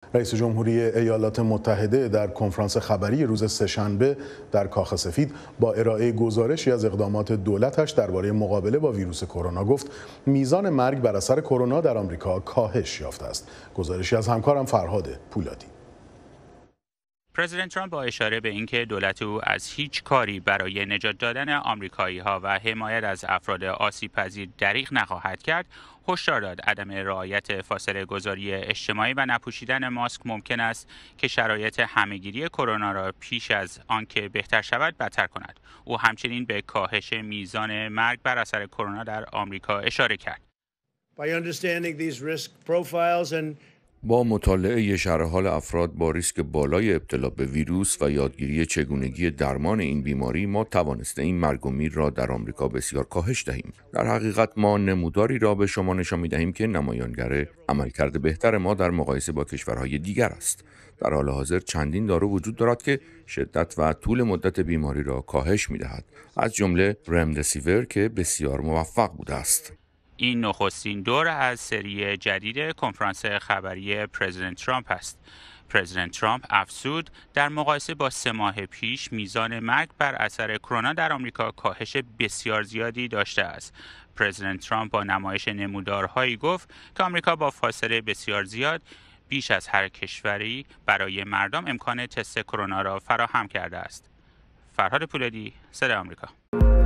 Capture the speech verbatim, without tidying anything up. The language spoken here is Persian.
رئیس جمهوری ایالات متحده در کنفرانس خبری روز سه‌شنبه در کاخ سفید با ارائه گزارشی از اقدامات دولتش درباره مقابله با ویروس کرونا گفت میزان مرگ بر اثر کرونا در آمریکا کاهش یافته است. گزارشی از همکارم فرهاد پولادی. پرزیدنت ترامپ با اشاره به اینکه دولت او از هیچ کاری برای نجات دادن آمریکایی‌ها و حمایت از افراد آسیب‌پذیر دریغ نخواهد کرد، هشدار داد عدم رعایت فاصله گذاری اجتماعی و نپوشیدن ماسک ممکن است که شرایط همه‌گیری کرونا را پیش از آنکه بهتر شود بدتر کند. او همچنین به کاهش میزان مرگ بر اثر کرونا در آمریکا اشاره کرد. با مطالعه شرح حال افراد با ریسک بالای ابتلا به ویروس و یادگیری چگونگی درمان این بیماری، ما توانسته‌ایم مرگ و میر را در آمریکا بسیار کاهش دهیم. در حقیقت ما نموداری را به شما نشان می‌دهیم که نمایانگر عملکرد بهتر ما در مقایسه با کشورهای دیگر است. در حال حاضر چندین دارو وجود دارد که شدت و طول مدت بیماری را کاهش می‌دهد، از جمله رمدسیور که بسیار موفق بوده است. این نخستین دور از سری جدید کنفرانس خبری پرزیدنت ترامپ است. پرزیدنت ترامپ افزود در مقایسه با سه ماه پیش میزان مرگ بر اثر کرونا در آمریکا کاهش بسیار زیادی داشته است. پرزیدنت ترامپ با نمایش نمودارهایی گفت که آمریکا با فاصله بسیار زیاد بیش از هر کشوری برای مردم امکان تست کرونا را فراهم کرده است. فرهاد پولادی، صدای آمریکا.